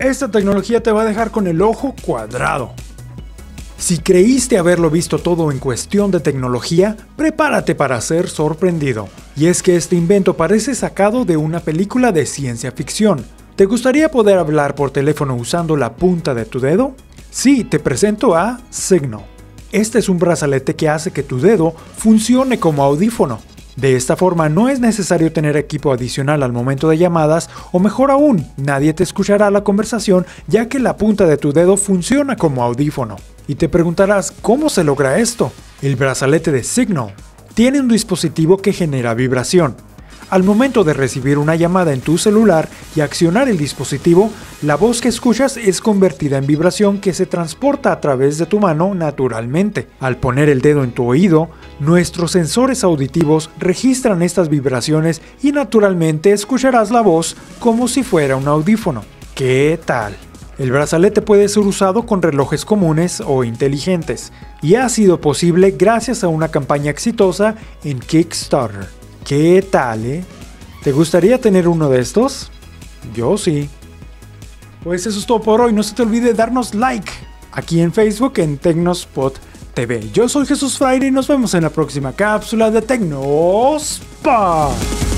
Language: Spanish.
Esta tecnología te va a dejar con el ojo cuadrado. Si creíste haberlo visto todo en cuestión de tecnología, prepárate para ser sorprendido. Y es que este invento parece sacado de una película de ciencia ficción. ¿Te gustaría poder hablar por teléfono usando la punta de tu dedo? Sí, te presento a Signal. Este es un brazalete que hace que tu dedo funcione como audífono. De esta forma no es necesario tener equipo adicional al momento de llamadas, o mejor aún, nadie te escuchará la conversación ya que la punta de tu dedo funciona como audífono. Y te preguntarás, ¿cómo se logra esto? El brazalete de Signal tiene un dispositivo que genera vibración. Al momento de recibir una llamada en tu celular y accionar el dispositivo, la voz que escuchas es convertida en vibración que se transporta a través de tu mano naturalmente. Al poner el dedo en tu oído, nuestros sensores auditivos registran estas vibraciones y naturalmente escucharás la voz como si fuera un audífono. ¿Qué tal? El brazalete puede ser usado con relojes comunes o inteligentes, y ha sido posible gracias a una campaña exitosa en Kickstarter. ¿Qué tal, ¿Te gustaría tener uno de estos? Yo sí. Pues eso es todo por hoy, no se te olvide darnos like aquí en Facebook en Tecnospot TV. Yo soy Jesús Fraire y nos vemos en la próxima cápsula de Tecnospot.